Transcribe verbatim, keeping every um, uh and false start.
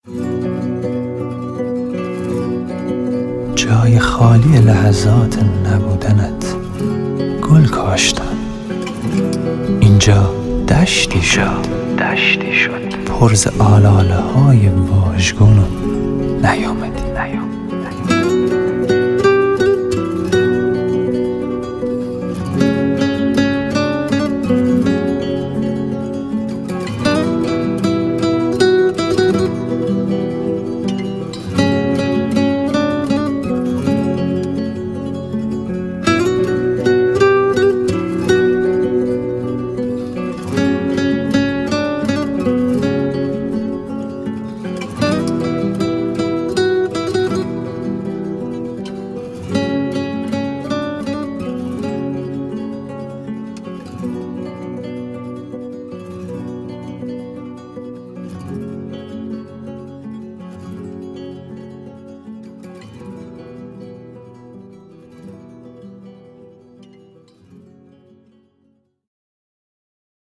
جای خالی لحظات نبودنت گل کاشتم. اینجا دشتی شد دشتی شد پر ز آلاله های واژگون و نیامدی نیامدی